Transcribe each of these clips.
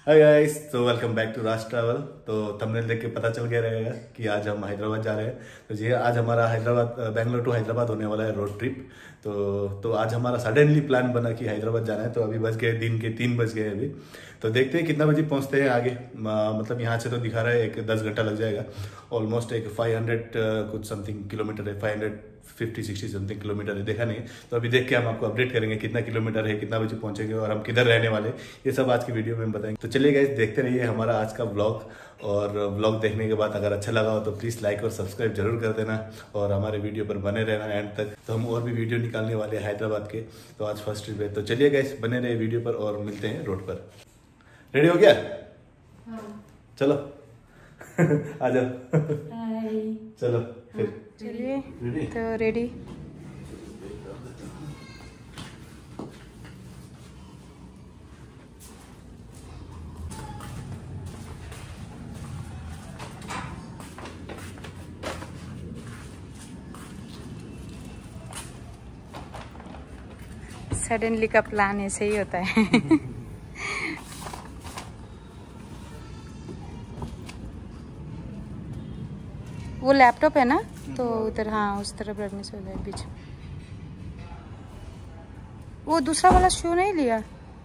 हाय guys, तो welcome back to Raj travel. तो thumbnail देख के पता चल गया रहेगा कि आज हम हैदराबाद जा रहे हैं। तो जी आज हमारा बेंगलोर टू हैदराबाद होने वाला है रोड ट्रिप। तो आज हमारा सडनली प्लान बना कि हैदराबाद जाना है। तो अभी बज गए दिन के 3 बज गए अभी। तो देखते हैं कितना बजे पहुंचते हैं आगे। मतलब यहाँ से तो दिखा रहा है एक 10 घंटा लग जाएगा। ऑलमोस्ट एक 500 कुछ समथिंग किलोमीटर है, 550-60 समथिंग किलोमीटर है, देखा नहीं। तो अभी देख के हम आपको अपडेट करेंगे कितना किलोमीटर है, कितना बजे पहुंचेंगे और हम किधर रहने वाले, ये सब आज की वीडियो में हम बताएंगे। तो चलिए गाइस, देखते रहिए हमारा आज का व्लॉग। और व्लॉग देखने के बाद अगर अच्छा लगा हो तो प्लीज़ लाइक और सब्सक्राइब जरूर कर देना और हमारे वीडियो पर बने रहना एंड तक। तो हम और भी वीडियो निकालने वाले हैं हैदराबाद के। तो आज फर्स्ट ट्रिप है, तो चलिए गाइस बने रहे वीडियो पर और मिलते हैं रोड पर। रेडी हो गया? हाँ। चलो आ जाओ। चलो फिर चलिए तो रेडी। सडनली का प्लान ऐसे ही होता है। वो लैपटॉप है ना, तो उधर हाँ उस तरफ रखने से हो जाए बीच में। वो दूसरा वाला शो नहीं लिया।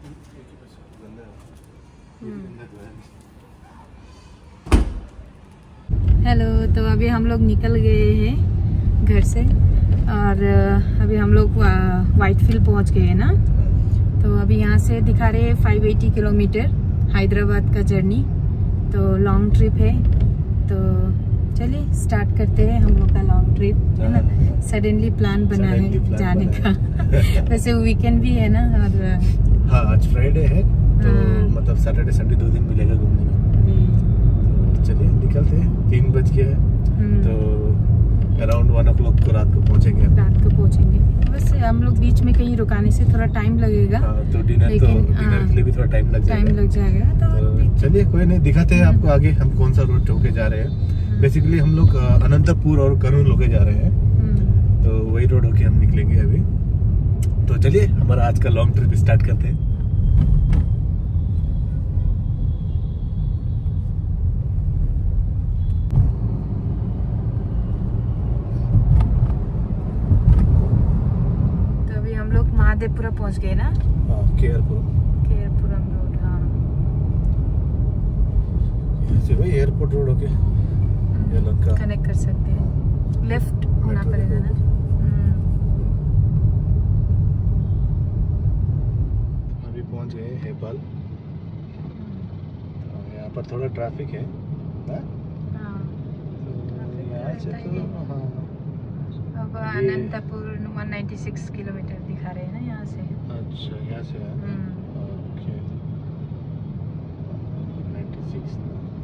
हेलो, तो अभी हम लोग निकल गए हैं घर से और अभी हम लोग व्हाइटफील्ड पहुंच गए हैं ना। तो अभी यहाँ से दिखा रहे हैं 580 किलोमीटर हैदराबाद का जर्नी। तो लॉन्ग ट्रिप है, तो चलिए स्टार्ट करते हैं हम लोग का लॉन्ग ट्रिप, है ना। सडनली प्लान बना है जाने का। वैसे वीकेंड भी है ना, और हाँ आज फ्राइडे है, तो मतलब सैटरडे संडे 2 दिन मिलेगा घूमने में। तो चलिए निकलते हैं। 3 बज गया है, तो अराउंड 1 o'clock को रात को पहुंचेंगे। वैसे हम लोग बीच में कहीं रुकाने से थोड़ा टाइम लगेगा। तो डिनर के लिए भी थोड़ा टाइम लग जाएगा। तो चलिए कोई नहीं, दिखाते हैं आपको आगे हम कौन सा रोड होके जा रहे हैं। बेसिकली हम लोग अनंतपुर और करूल होके जा रहे हैं, तो वही रोड होके हम निकलेंगे अभी। तो चलिए हमारा आज का लॉन्ग ट्रिप स्टार्ट करते हैं। तो अभी हम लोग महादेवपुरा पहुंच गए ना। केयरपुरम रोड। हाँ, यहाँ से भाई एयरपोर्ट रोड होके कनेक्ट कर सकते हैं। लेफ्ट होना पड़ेगा ना। अभी पहुंच गए नेपाल। यहाँ पर थोड़ा ट्रैफिक है। यहाँ से तो अब अनंतपुर 196 किलोमीटर दिखा रहे हैं ना यहाँ से। अच्छा, यहाँ से ओके 96।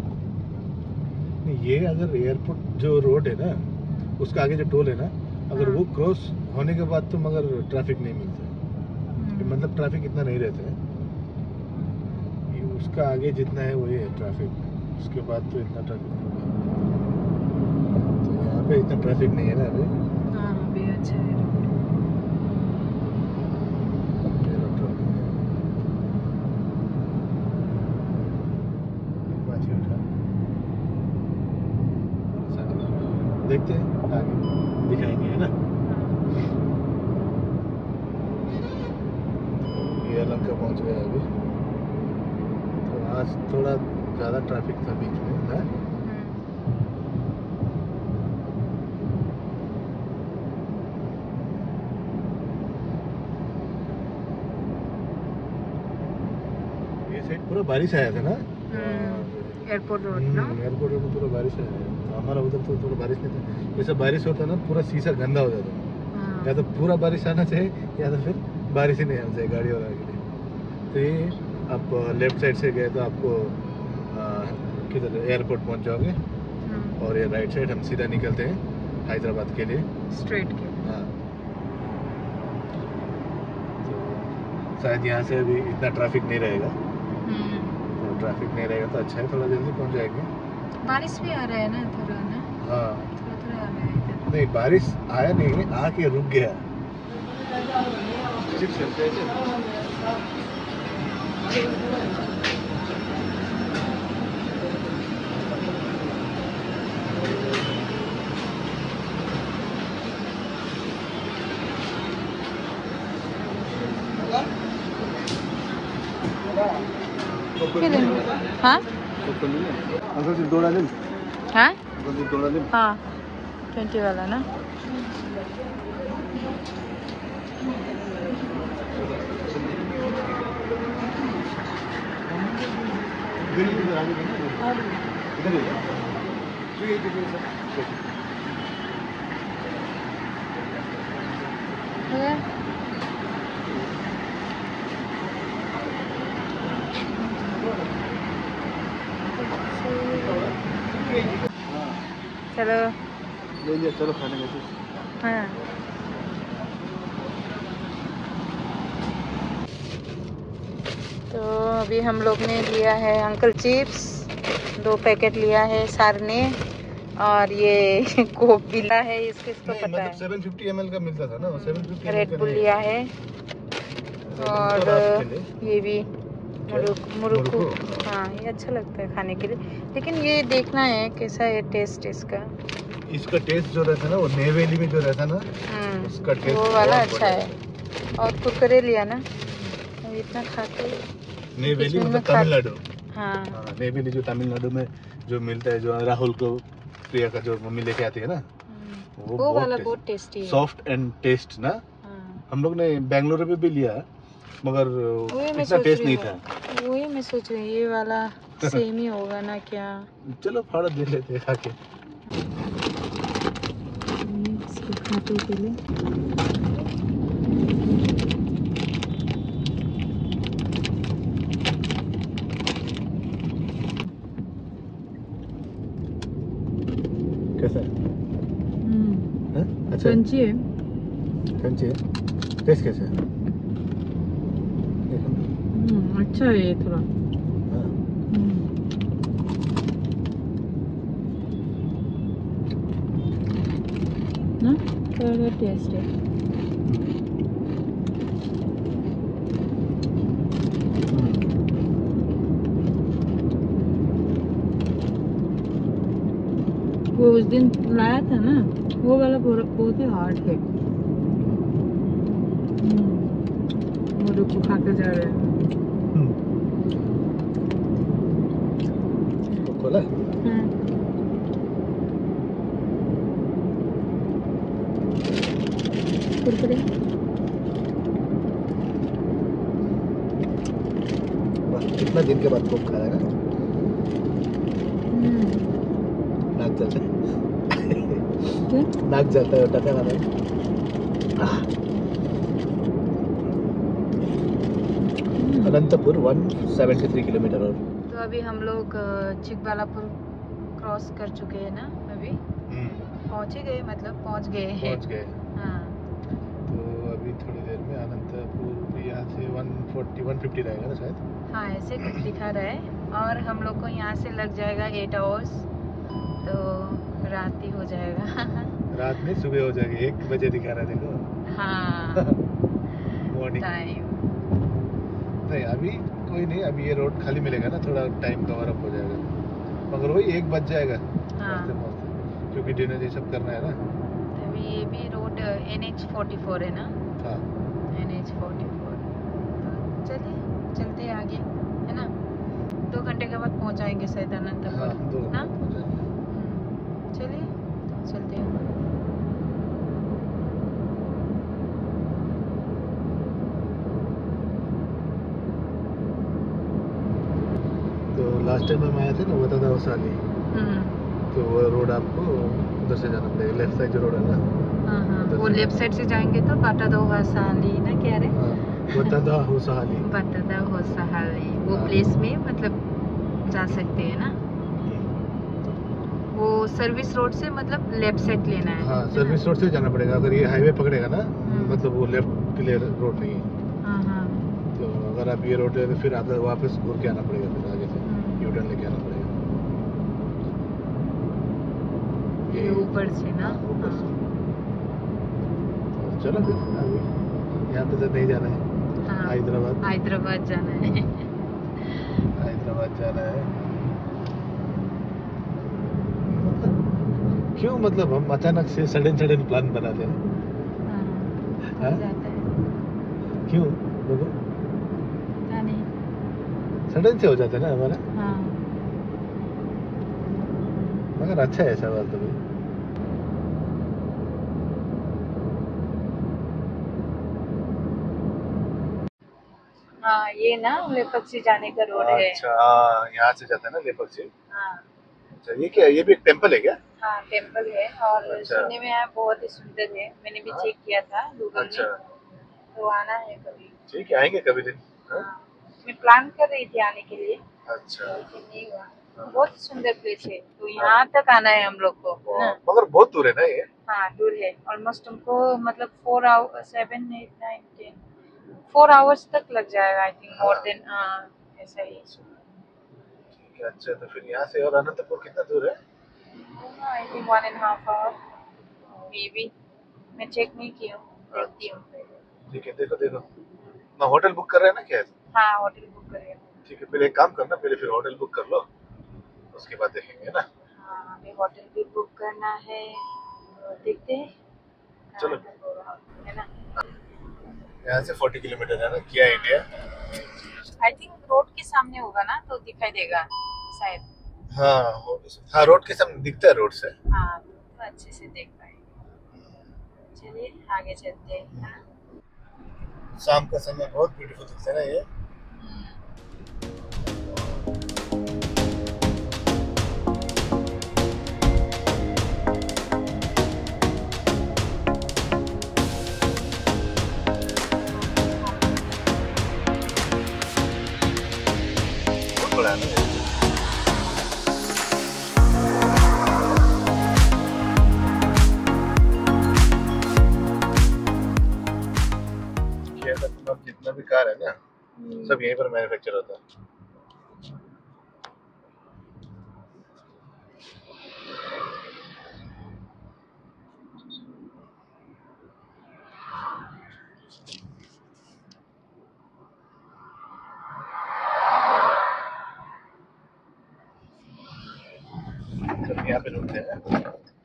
ये अगर एयरपोर्ट जो रोड है ना, उसका आगे जो टोल है ना, अगर वो क्रॉस होने के बाद तो मगर ट्रैफिक नहीं मिलता। मतलब ट्रैफिक इतना नहीं रहता है। ये उसका आगे जितना है वही है ट्रैफिक, उसके बाद तो इतना ट्रैफिक नहीं है। तो यहाँ पे इतना ट्रैफिक नहीं है ना अभी। हाँ, अभी अच्छा है। देखते हैं आगे दिखाएंगे, है ना। ये लंका पहुंच गया अभी। तो आज थोड़ा ज़्यादा ट्रैफिक था बीच में, है। ये साइड पूरा बारिश आया था ना, एयरपोर्ट रोड ना। एयरपोर्ट रोड में पूरा बारिश आया है। हमारा उधर तो थोड़ा बारिश नहीं था। जैसे बारिश होता ना पूरा शीशा गंदा हो जाता। या तो पूरा बारिश आना चाहिए या तो फिर बारिश ही नहीं आना चाहिए गाड़ी वाला के लिए। तो ये आप लेफ्ट साइड से गए तो आपको किधर एयरपोर्ट पहुंच जाओगे, और ये राइट साइड हम सीधा निकलते हैं हैदराबाद के लिए स्ट्रेट के। हाँ, तो शायद यहाँ से अभी इतना ट्रैफिक नहीं रहेगा। तो ट्रैफिक नहीं रहेगा तो अच्छा है, थोड़ा जल्दी पहुंच जाएंगे। बारिश भी आ रहा है ना थोड़ा ना। हाँ, थोड़ा आ रहा है इधर। नहीं बारिश आया नहीं, आके रुक गया। हाँ हाँ हाँ 20 वाला ना। चलो ले लिया, चलो खाने में। हाँ तो अभी हम लोग ने लिया है अंकल चिप्स, 2 पैकेट लिया है सर ने, और ये कोक भी लिया है, इसको पता है 750 ml का मिलता था ना, 750 रेड बुल लिया है, और ये भी मुरुक्कू। हाँ ये अच्छा लगता है खाने के लिए, लेकिन ये देखना है कैसा है टेस्ट इसका। इसका टेस्ट जो रहता है ना, वो नेवेली में जो रहता है ना, उसका टेस्ट वो वाला अच्छा है। और कुरकुरे लिया ना, इतना खाते नेवेली मतलब तमिलनाडु। हाँ नेवेली जो तमिलनाडु में जो मिलता है, जो राहुल को प्रिया का जो मम्मी लेके आती है ना, वो वाला बहुत टेस्टी है, सॉफ्ट एंड टेस्ट ना। हम लोग ने बेंगलुरु में भी लिया, मगर इतना टेस्ट नहीं था। वही मैं सोच रही हूँ ये वाला सेम ही होगा ना क्या। चलो फाड़ा दे लेते हैं खाके। इसको खाते के लिए कैसा है? अच्छा क्रंची है। क्रंची है। टेस्ट कैसा है? अच्छा है ये थोड़ा। ना थोड़ा टेस्ट है। वो उस दिन लाया था ना, वो वाला बहुत ही हार्ड है। मुरुक्कू खा के जा रहे हैं। खोला? कुरकुरे कितना दिन के बाद कोक खा रहा है ना? नाक जलता है। नाक जलता है, टका लगा है। अनंतपुर 173 किलोमीटर। और तो अभी हम लोग चिकबालापुर क्रॉस कर चुके हैं ना, अभी पहुंच ही गए, मतलब पहुंच गए हैं। हाँ तो अभी थोड़ी देर में अनंतपुर यहाँ से 150 रहेगा ना शायद। हाँ ऐसे कुछ दिखा रहा है, और हम लोग को यहाँ से लग जाएगा 8 आवर्स, तो रात ही हो जाएगा। रात में सुबह हो जाएगी, 1 बजे दिखा रहा है, देखो। हाँ मॉर्निंग टाइम नहीं, अभी कोई नहीं, अभी ये रोड खाली मिलेगा ना, थोड़ा टाइम कवर अप हो जाएगा, मगर वही 1 बज जाएगा। हाँ क्योंकि डिनर ये सब करना है ना। अभी ये भी रोड NH44 है ना। हाँ NH44, तो चलिए चलते हैं आगे, है ना। 2 घंटे के बाद पहुंचाएंगे शायद अनंतपुर। हाँ 2 घंटे पहुंच जाएंगे। चलिए तो चलते हैं। तो लास्ट टाइम हम आए थे ना वतादा वसाली, तो वो रोड आपको उधर से जाना पड़ेगा, लेफ्ट साइड जो रोड है ना। हाँ वो लेफ्ट साइड से जाएंगे तो बाटादा वसाली ना, क्या रे? वतादा वसाली, बाटादा वसाली, वो प्लेस में मतलब जा सकते हैं ना। वो सर्विस रोड से मतलब लेफ्ट साइड लेना है। हाँ सर्विस रोड से जाना पड़ेगा, अगर ये हाईवे पकड़ेगा ना, मतलब वो लेफ्ट क्लियर रोड नहीं है। हाँ तो अगर आप ये रोड ले तो फिर आगे वापस घूर के आना पड़ेगा, फिर आगे से यू टर्न लेके आना पड़ेगा। ये ऊपर से ना। ऊपर से। चलो फिर अभी यहाँ पे तो नहीं जाना है। हैदराबाद जाना है। हैदराबाद जाना है। क्यों, मतलब हम अचानक से सडन प्लान बनाते हैं। हाँ, जाता है। क्यों? देखो सडन से हो जाते हैं ना हमारे, हाँ। मगर अच्छा है ऐसा बात तो भाई। हाँ ये ना लेपक्षी जाने का रोड है। अच्छा हाँ, यहाँ से जाता है ना लेपक्षी। हाँ अच्छा ये क्या है? ये भी एक टेम्पल है क्या? हाँ टेम्पल है और अच्छा। सुनने में यहाँ बहुत ही सुंदर है। मैंने भी हाँ। चेक किया था गूगल अच्छा में, तो आना है कभी। ठीक है, आएंगे कभी दिन। हाँ? हाँ मैं प्लान कर रही थी आने के लिए, अच्छा लेकिन नहीं हुआ। बहुत ही सुंदर प्लेस है, तो यहाँ तक आना है हम लोग को ना। मगर बहुत दूर है ना ये। हाँ दूर है, ऑलमोस्ट हमको मतलब 4 आवर 7 8 9 10 4 आवर्स तक लग जाएगा आई थिंक, मोर देन ऐसा ही। ठीक है, अच्छा तो फिर यहाँ से और अनंतपुर कितना दूर है? I think 1.5 hour maybe, मैं चेक नहीं की हूँ, देखती हूँ। ठीक है, देखो देखो ना, होटल बुक कर रहे हैं ना क्या? हाँ होटल बुक करिए। ठीक है, पहले एक काम करना, पहले फिर होटल बुक कर लो, उसके बाद देखेंगे ना। हाँ हमें होटल भी बुक करना है, तो देखते हैं चलो। कहाँ तक होगा, है ना। यहाँ से 40 किलोमीटर है ना किया इंडिया। आई थिंक रोड के सामने होगा ना, तो दिखाई देगा शायद। हाँ रोड के सामने दिखता है, रोड से। हाँ तो अच्छे से देख पाएंगे। चलिए आगे चलते हैं ना। शाम का समय बहुत ब्यूटीफुल दिखता है ना ये। बहुत बड़ा है ना ये। मतलब जितना भी कार है ना, सब यहीं पर मैन्युफैक्चर होता है। सब यहाँ पे रुकते हैं।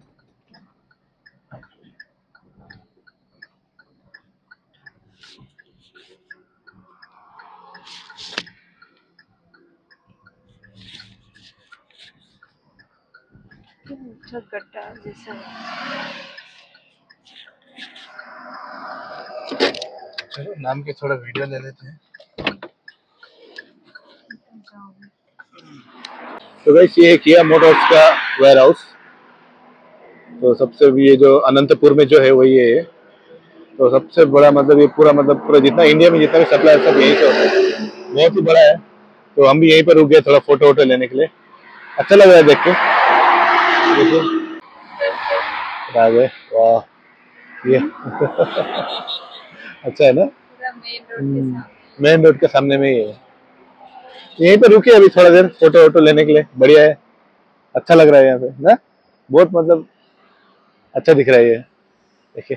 अच्छा गड्ढा जैसा है। चलो नाम के थोड़ा वीडियो ले लेते हैं। तो गाइस ये किया मोटर्स का वेयर हाउस, तो सबसे भी ये जो अनंतपुर में जो है वही है ये। तो सबसे बड़ा मतलब ये पूरा जितना इंडिया में जितना भी सप्लाई सब यहीं से होता है, बहुत ही बड़ा है। तो हम भी यहीं पर रुक गए थोड़ा फोटो वोटो लेने के लिए, अच्छा लग रहा है देख के। देखिए आ गए, वाह ये अच्छा है ना, मेन रोड के सामने में ही है। यहीं पर रुके अभी थोड़ा देर फोटो वोटो लेने के लिए, बढ़िया है, अच्छा लग रहा है यहाँ पे ना, बहुत मतलब अच्छा दिख रहा है ये, देखिए।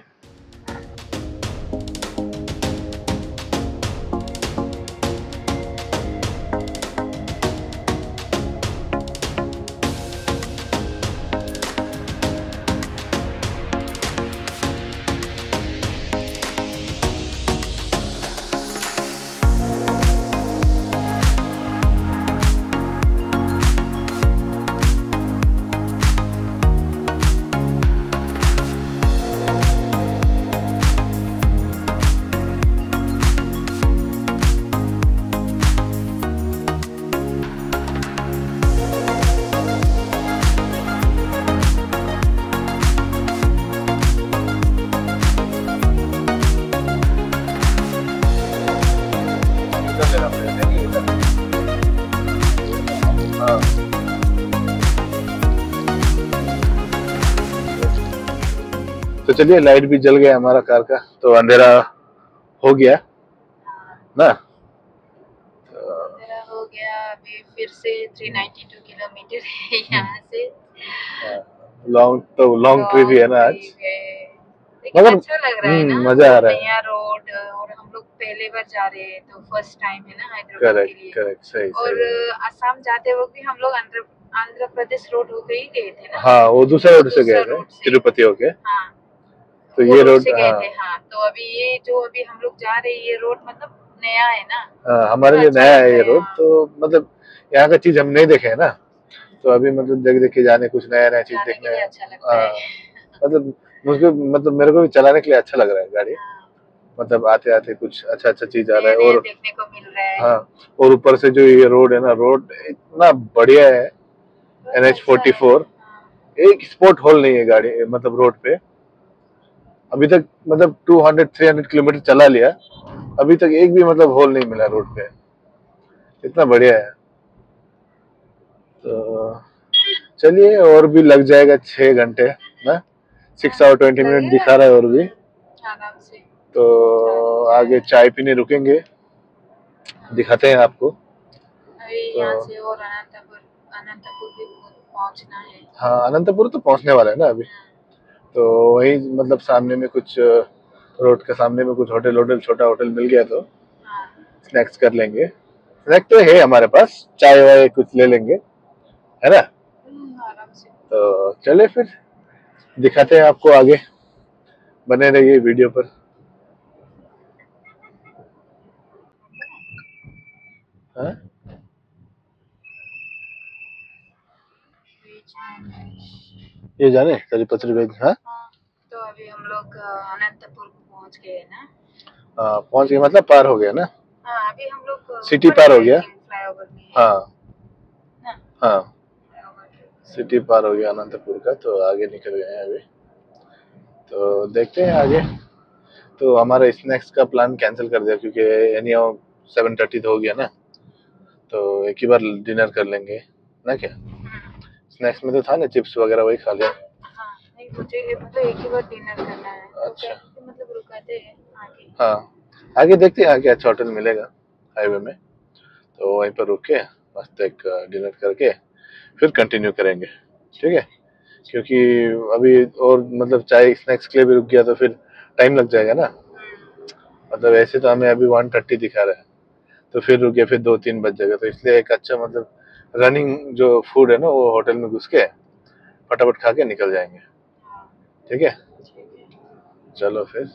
तो चलिए लाइट भी जल गया हमारा कार का, तो अंधेरा हो गया ना। अंधेरा हो गया। अभी फिर से 392 किलोमीटर है यहाँ से। लॉन्ग ट्रिप ही है ना आज, लेकिन अच्छा लग रहा है ना, मजा आ रहा है। नया रोड, और हम लोग पहले बार जा रहे हैं, तो फर्स्ट टाइम है ना हैदराबाद के लिए। करेक्ट सही और सही। असम जाते वक्त भी हम लोग आंध्र प्रदेश रोड होके ही गए थे ना। हाँ वो दूसरा रोड से गए थे, तिरुपति होके। हाँ तो वो ये रोड रोड से गए थे। हाँ तो अभी ये जो अभी हम लोग जा रहे हैं, ये रोड मतलब नया है ना, हमारे लिए अच्छा नया है लगता ये है, रोड, हाँ। तो मतलब यहाँ का चीज हम नहीं देखे है ना, तो अभी मतलब देख देख के जाने, कुछ नया नया चीज जाने के देखने लिए हैं। अच्छा लगता है। मतलब मुझे, मतलब मेरे को भी चलाने के लिए अच्छा लग रहा है गाड़ी। मतलब आते आते कुछ अच्छा अच्छा चीज आ रहा नया है। नया और देखने को मिल रहा है। हाँ, और ऊपर से जो ये रोड है ना, रोड इतना बढ़िया है। बहुत अच्छा है। NH44, एक स्पॉट होल नहीं है गाड़ी, मतलब रोड पे। अभी तक मतलब 200-300 किलोमीटर चला लिया, अभी तक एक भी मतलब होल नहीं मिला रोड पे, इतना बढ़िया है। तो चलिए, और भी लग जाएगा 6 घंटे ना, 6 hours 20 minutes दिखा रहा है और भी। आराम से। तो आगे चाय पीने रुकेंगे, दिखाते हैं आपको। अभी यहाँ से और अनंतपुर भी पहुँचना है। हाँ, अनंतपुर तो पहुंचने वाला है ना अभी। तो वही मतलब सामने में कुछ, रोड के सामने में कुछ होटल, छोटा होटल मिल गया तो स्नैक्स कर लेंगे। स्नैक तो है हमारे पास, चाय वाय कुछ ले लेंगे, है ना। आराम से। तो चले फिर, दिखाते हैं आपको आगे, बने रहिए वीडियो पर। हाँ? ये जाने तरी पत्री वेज। हाँ, तो अभी हम लोग अनंतपुर पहुँच गए ना। पहुंच गए मतलब पार हो गया ना। हाँ, अभी हम लोग सिटी पार हो गया। फ्लाईओवर में। हाँ ना? हाँ, सिटी पार हो गया अनंतपुर का, तो आगे निकल गए हैं अभी। तो देखते हैं आगे। तो हमारा स्नैक्स का प्लान कैंसिल कर दिया, क्योंकि एनी 7:30 तो हो गया ना, तो एक ही बार डिनर कर लेंगे ना क्या। स्नैक्स में तो था ना चिप्स वगैरह, वही खा लिया। हाँ, नहीं मुझे मतलब एक ही बार डिनर करना है। तो अच्छा, मतलब रुकाते हैं आगे। हाँ, आगे देखते हैं आगे अच्छा होटल मिलेगा हाईवे में, तो वहीं पर रुक के मस्त एक डिनर करके फिर कंटिन्यू करेंगे, ठीक है। क्योंकि अभी और मतलब चाय स्नैक्स के लिए भी रुक गया तो फिर टाइम लग जाएगा ना। मतलब ऐसे तो हमें अभी 1:30 दिखा रहा है, तो फिर रुक गया, फिर 2-3 बज जाएगा। तो इसलिए एक अच्छा मतलब रनिंग जो फूड है ना, वो होटल में घुस के फटाफट खा के निकल जाएंगे, ठीक है। चलो फिर।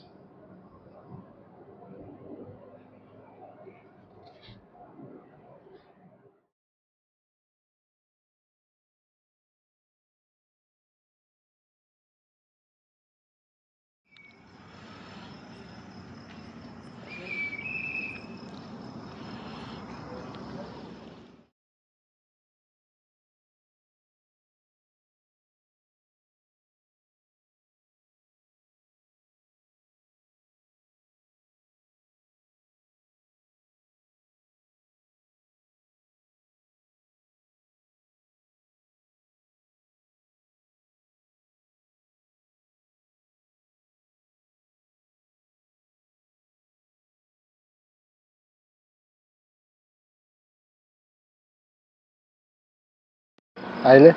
आइले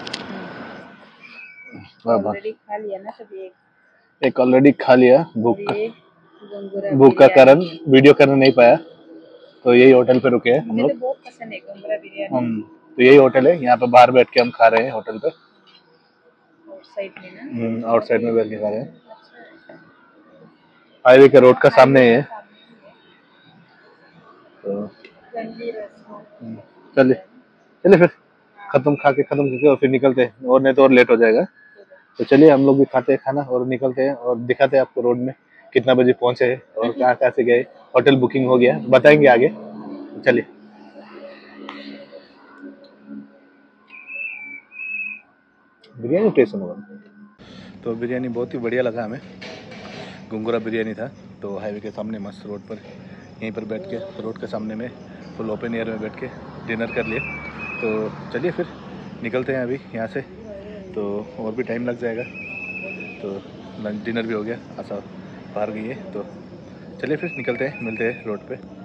ऑलरेडी खा लिया ना सभी। एक ऑलरेडी खा लिया, भूख भूख का कारण वीडियो करने नहीं पाया। तो यही होटल पे रुके हैं हम लोग। मुझे तो बहुत पसंद है गोंगरा बिरयानी। तो यही होटल है, यहाँ पे बाहर बैठ के हम खा रहे हैं होटल पे, आउटसाइड में ना। आउटसाइड में बैठ के खा रहे हैं। हाईवे के रोड का सामने ही है। तो चलिए चलिए फिर, खत्म करके और फिर निकलते हैं, और नहीं तो और लेट हो जाएगा। तो चलिए हम लोग भी खाते हैं खाना और निकलते हैं, और दिखाते हैं आपको रोड में कितना बजे पहुंचे हैं और कहाँ कहाँ से गए। होटल बुकिंग हो गया, बताएंगे आगे। चलिए। बिरयानी टेस्ट होगा। तो बिरयानी बहुत ही बढ़िया लगा हमें, घुंगरा बिरयानी था। तो हाईवे के सामने मस्त रोड पर, यहीं पर बैठ के रोड के सामने में फुल ओपन एयर में बैठ के डिनर कर लिए। तो चलिए फिर निकलते हैं अभी यहाँ से, तो और भी टाइम लग जाएगा। तो लंच डिनर भी हो गया, आशा बाहर गई है। तो चलिए फिर निकलते हैं, मिलते हैं रोड पे।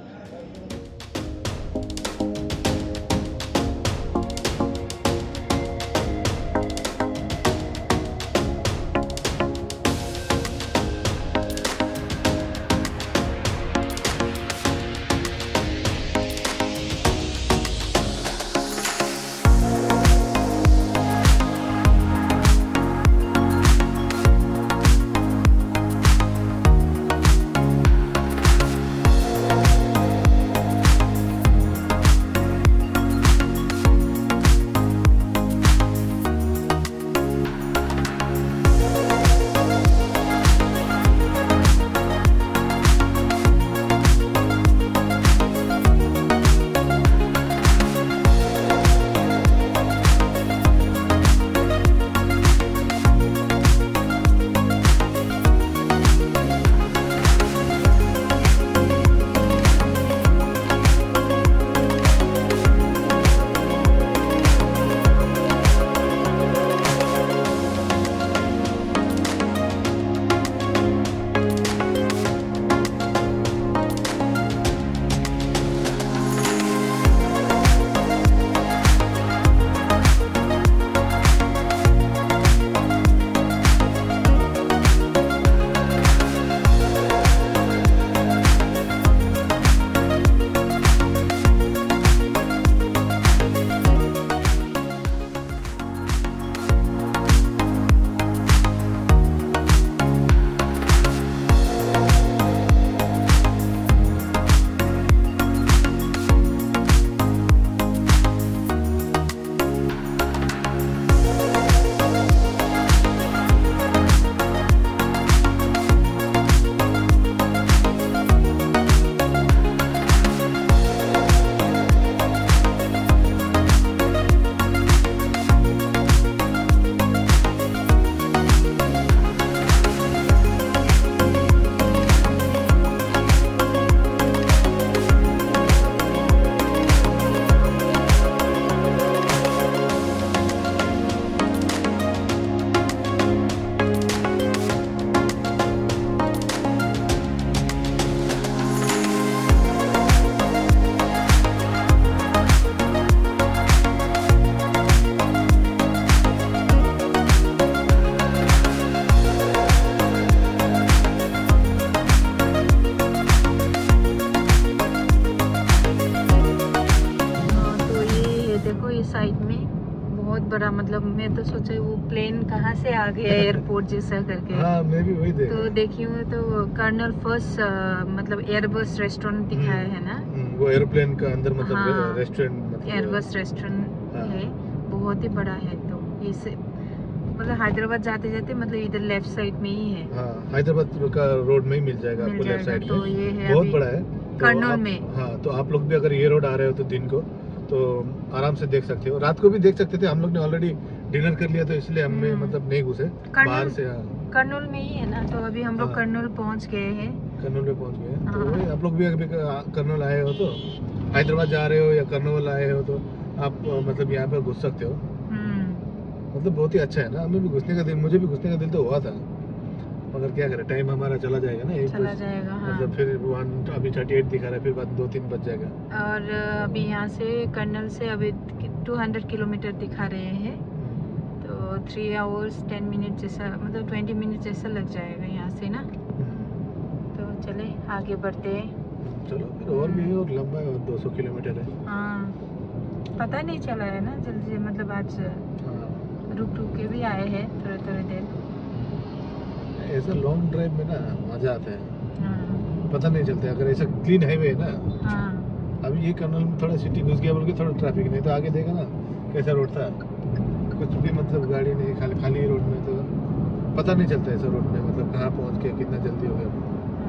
साइड में बहुत बड़ा, मतलब मैं तो सोचा वो प्लेन कहाँ से आ गया एयरपोर्ट जैसा करके। हाँ, मैं भी वही देख। तो देखी हूँ तो कर्नल फर्स्ट मतलब एयरबस रेस्टोरेंट दिखाया है ना, वो एयरप्लेन का अंदर मतलब हाँ, रेस्टोरेंट, मतलब एयरबस रेस्टोरेंट है, बहुत ही बड़ा है। तो इसे मतलब हैदराबाद जाते जाते मतलब इधर लेफ्ट साइड में ही है। हाँ, हैदराबाद का रोड में ही मिल जाएगा आपको, लेफ्ट साइड तो में। ये है बहुत अभी बड़ा है कर्नूल में। हाँ, तो आप लोग भी अगर ये रोड आ रहे हो तो दिन को तो आराम से देख सकते हो, रात को भी देख सकते थे। हम लोग ने ऑलरेडी डिनर कर लिया तो इसलिए हमने मतलब नहीं घुसे बाहर से। हाँ, कर्नूल में ही है ना, तो अभी हम लोग कर्नूल पहुंच गए हैं। कर्नूल में पहुंच गए। तो वही आप लोग भी अभी कर्नूल आए हो तो, हैदराबाद जा रहे हो या कर्नूल आए हो तो आप मतलब यहाँ पे घुस सकते हो। मतलब बहुत ही अच्छा है ना। हमें भी घुसने का दिल, मुझे भी घुसने का दिल तो हुआ था, मगर क्या करें, टाइम हमारा चला जाएगा ना, चला जाएगा। हाँ। मतलब फिर अभी 38 दिखा रहा है, फिर बाद 2-3 बज जाएगा। और अभी यहाँ से कर्नल से अभी 200 किलोमीटर दिखा रहे हैं, तो 3 आवर्स 10 मिनट जैसा, मतलब 20 मिनट जैसा लग जाएगा यहाँ से ना। तो चले आगे बढ़ते हैं। चलो फिर, और भी है, और लंबा है, और 200 किलोमीटर है। हाँ, पता नहीं चला है ना जल्दी, मतलब आज रुक रुक के भी आए हैं थोड़े थोड़े देर। ऐसा लॉन्ग ड्राइव में ना मजा आता है, पता नहीं चलता अगर ऐसा क्लीन हाईवे है ना। अभी ये कर्नल में थोड़ा सिटी घुस गया बोल के थोड़ा ट्रैफिक, नहीं तो आगे देखा ना कैसा रोड था, कुछ भी मतलब गाड़ी नहीं, खाली रोड में, तो पता नहीं चलता ऐसा रोड में मतलब कहाँ पहुँच के कितना जल्दी हो गया।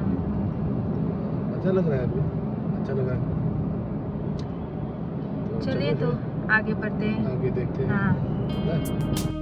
अच्छा लग रहा है अभी, अच्छा लग रहा है। तो चलिए तो आगे बढ़ते हैं, आगे देखते हैं। हाँ।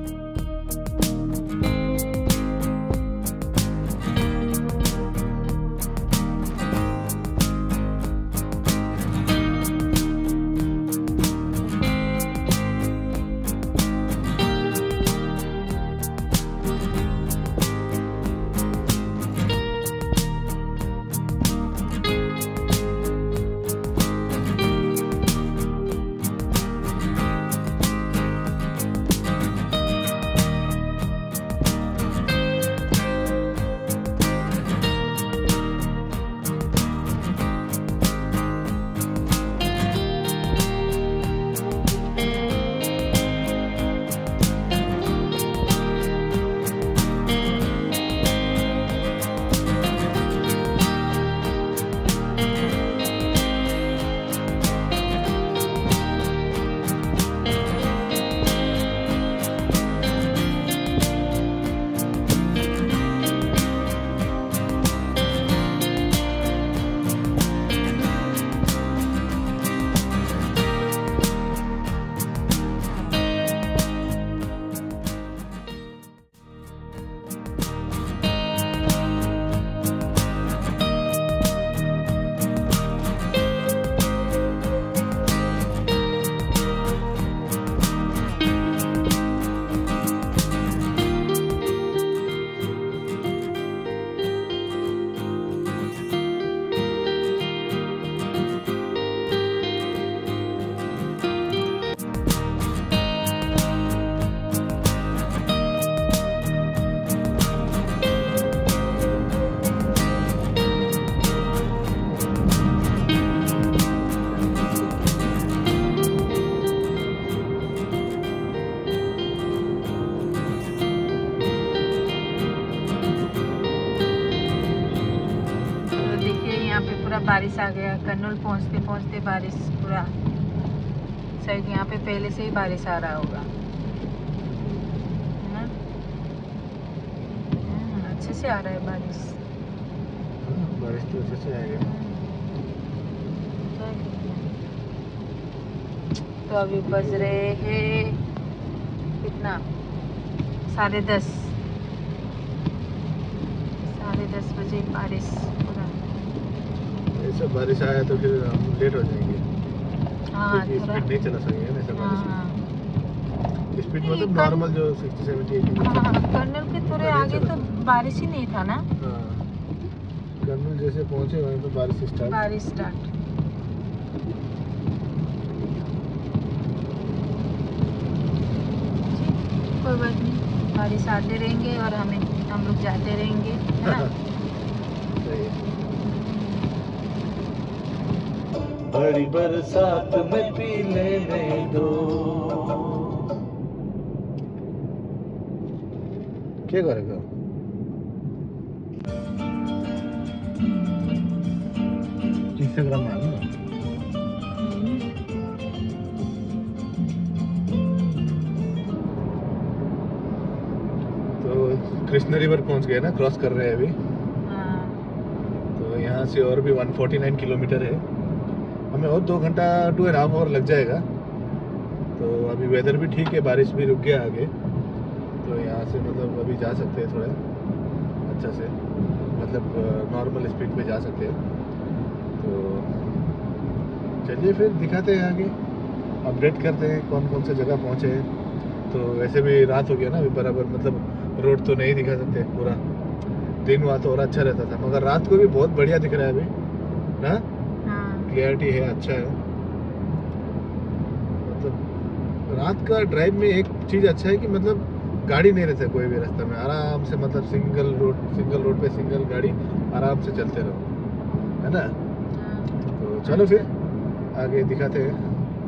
बारिश आ गया। कर्नूल पहुंचते पहुंचते बारिश पूरा, शायद यहाँ पे पहले से ही बारिश आ रहा होगा, है ना? अच्छे से आ रहा है बारिश। बारिश तो अच्छे से आएगा। तो अभी बज रहे हैं कितना, 10:30 बजे बारिश पूरा। ऐसा बारिश आया तो फिर हम लेट हो जाएंगे। हाँ, स्पीड नहीं चला सकेंगे ना ऐसा बारिश। स्पीड मतलब नॉर्मल जो 60-70-80। कर्नूल के थोड़े आगे तो बारिश ही नहीं था ना। हाँ, कर्नूल जैसे पहुंचे वहीं पे बारिश स्टार्ट। कोई बात नहीं, बारिश आते रहेंगे और हम लोग जाते रहेंगे, है ना? सही है। बड़ी बरसात में पी लेने दो। क्या करेगा? इंस्टाग्राम में आना। तो कृष्ण रिवर पहुंच गए ना, क्रॉस कर रहे हैं अभी। तो यहाँ से और भी 149 किलोमीटर है, हमें और 2 घंटा 2.5 आवर लग जाएगा। तो अभी वेदर भी ठीक है, बारिश भी रुक गया आगे, तो यहाँ से मतलब अभी जा सकते हैं थोड़ा अच्छा से, मतलब नॉर्मल स्पीड पे जा सकते हैं। तो चलिए फिर दिखाते हैं आगे, अपडेट करते हैं कौन कौन से जगह पहुँचे हैं। तो वैसे भी रात हो गया ना अभी बराबर, मतलब रोड तो नहीं दिखा सकते पूरा, दिन हुआ तो और अच्छा रहता था, मगर रात को भी बहुत बढ़िया दिख रहा है अभी ना। क्लियरिटी है, अच्छा है। मतलब रात का ड्राइव में एक चीज़ अच्छा है कि मतलब गाड़ी नहीं रहता कोई भी रास्ते में, आराम से मतलब सिंगल रोड पे सिंगल गाड़ी आराम से चलते रहो, है ना। तो चलो फिर आगे दिखाते हैं।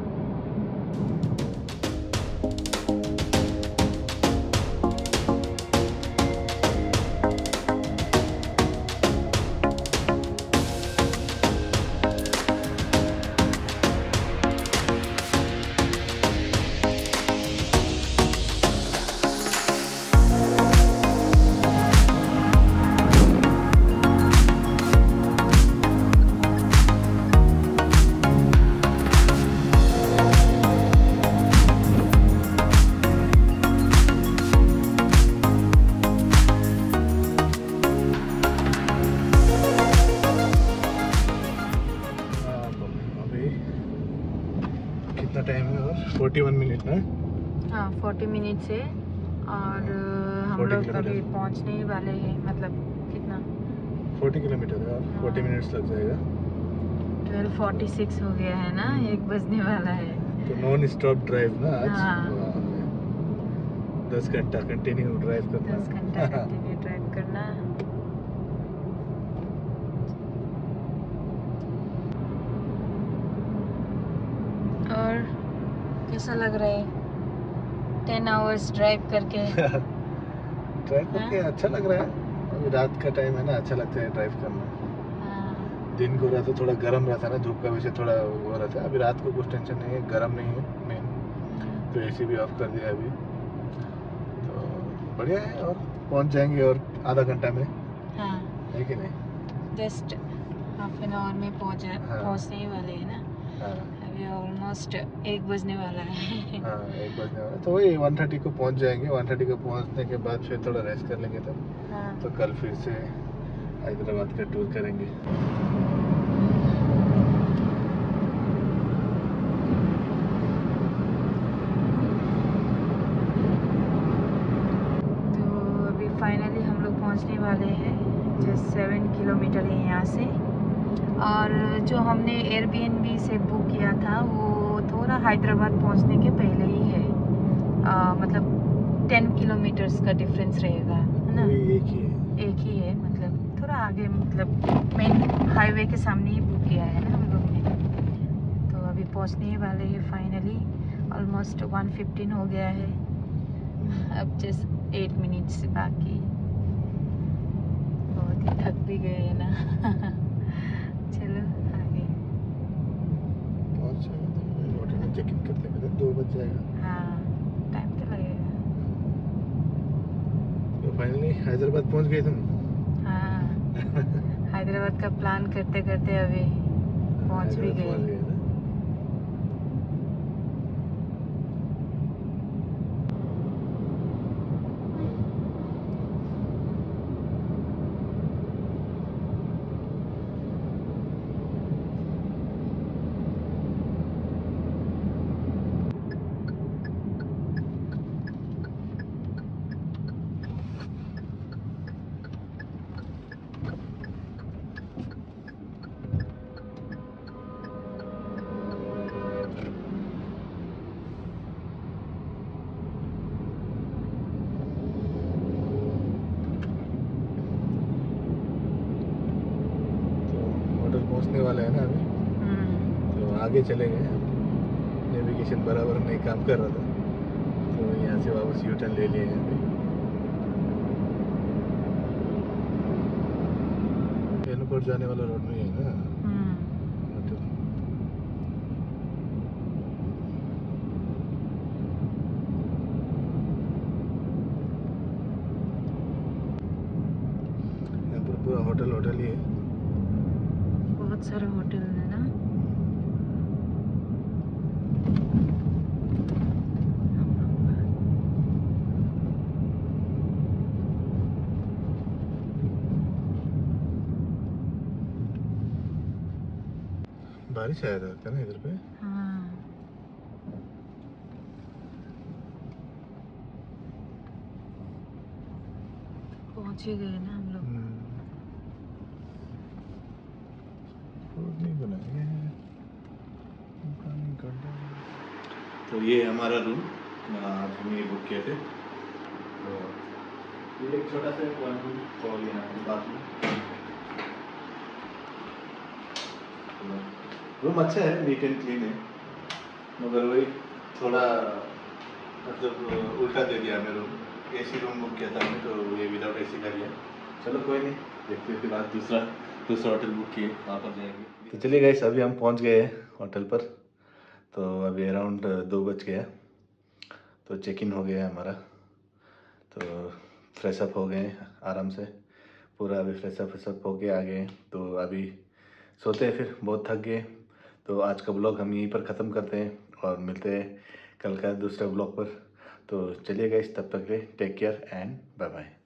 कितना टाइम है? और 41 मिनट ना। हाँ 40 मिनट से, और हम लोग अभी पहुंचने ही वाले हैं, मतलब कितना 40 किलोमीटर है और 40 मिनट्स लग जाएगा। 12:46 हो गया है ना, 1 बजने वाला है। तो नॉन स्टॉप ड्राइव ना आज। हाँ। 10 घंटा कंटिन्यू ड्राइव करना। 10 घंटा कंटिन्यू ड्राइव करना। और कैसा लग रहा है 10 आवर्स ड्राइव करके? ड्राइव करके अच्छा लग रहा है। अभी रात का टाइम है ना, अच्छा लगता है ड्राइव करना। दिन को रहता थोड़ा गर्म रहता है ना, धूप का वजह थोड़ा वो रहता है। अभी रात को कुछ टेंशन नहीं है, गर्म नहीं है मेन। तो एसी भी ऑफ कर दिया अभी, तो बढ़िया है। और पहुंच जाएंगे और आधा घंटा में। हाँ है कि नहीं? जस्ट हाफ एन आवर में पहुंचने ही वाले हैं ना। हाँ अभी ऑलमोस्ट 1 बजने वाला है। हाँ 1 बजने वाला, तो वही 1:30 को पहुंच जाएंगे। 1:30 को पहुंचने के बाद फिर थोड़ा रेस्ट कर लेंगे तब। हाँ। तो कल फिर से हैदराबाद का टूर करेंगे। तो अभी फाइनली हम लोग पहुंचने वाले हैं, जस्ट 7 किलोमीटर है यहाँ से। और जो हमने एयरबीएनबी से बुक किया था वो थोड़ा हैदराबाद पहुंचने के पहले ही है, मतलब 10 किलोमीटर्स का डिफरेंस रहेगा, है ना। एक ही है, मतलब थोड़ा आगे, मतलब मेन हाईवे के सामने ही बुक किया है ना हम लोग ने। तो अभी पहुंचने ही वाले हैं फाइनली। ऑलमोस्ट 1:15 हो गया है, अब जस्ट 8 मिनट्स बाकी। बहुत ही थक भी गए है ना। चलो आगे पहुंच जाएगा, होटल में चेक इन करते करते 2 बज जाएगा। हाँ टाइम तो लगेगा। तो फाइनली हैदराबाद पहुंच गए तुम। हाँ हैदराबाद का प्लान करते करते अभी पहुंच भी गए। के चले गए, नेविगेशन बराबर नहीं काम कर रहा था, तो यहाँ से वापस यू टर्न ले लिए हैं अभी। एयरपोर्ट जाने वाला रोड में है ना। यहाँ पर पूरा होटल ही है, बहुत सारे होटल है ना। बारिश आया था ना इधर पे। हाँ, पहुंच ही गए ना हम लोग। नहीं बनाएंगे। तो ये हमारा रूम, आज हम ये बुक किए थे। तो ये एक छोटा सा वन रूम और यहाँ पे बाथरूम। रूम अच्छा है, नीट एंड क्लीन है, मगर वही थोड़ा मतलब उल्टा दे दिया हमें रूम। एसी रूम बुक किया था हमने, तो ये विदाउट एसी कर लिया। चलो कोई नहीं, देखते हैं फिर आज दूसरा होटल बुक किए, वहाँ पर जाएंगे। तो चलिए गाइस, अभी हम पहुँच गए हैं होटल पर। तो अभी अराउंड 2 बज गया, तो चेक इन हो गया हमारा। तो फ्रेश अप हो गए आराम से, पूरा अभी फ्रेश अप होके आ गए। तो अभी सोते हैं, फिर बहुत थक गए। तो आज का ब्लॉग हम यहीं पर ख़त्म करते हैं और मिलते हैं कल का दूसरे ब्लॉग पर। तो चलिए गाइस, तब तक के take care and bye bye.